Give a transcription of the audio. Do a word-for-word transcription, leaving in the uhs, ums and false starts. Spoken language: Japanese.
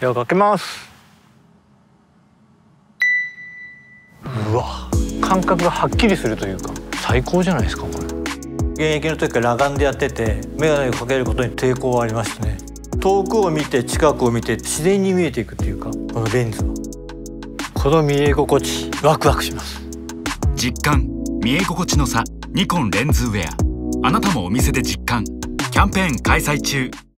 ではかけます。うわ、感覚がはっきりするというか最高じゃないですかこれ。 現役の時から裸眼でやってて眼鏡をかけることに抵抗はありましたね。遠くを見て近くを見て自然に見えていくっていうか、このレンズはこの見え心地ワクワクします。 実感見え心地の差、ニコンレンズウェア。あなたもお店で実感。キャンペーン開催中。